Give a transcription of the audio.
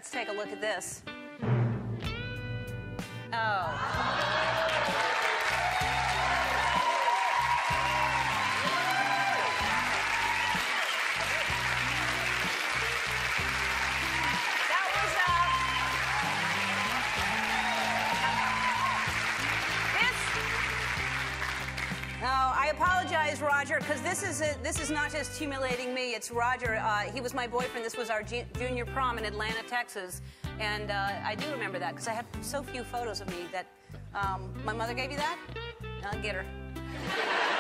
Let's take a look at this. Oh. I apologize, Roger, because this is not just humiliating me. It's Roger. He was my boyfriend. This was our junior prom in Atlanta, Texas. And I do remember that because I have so few photos of me that... my mother gave you that? I'll get her.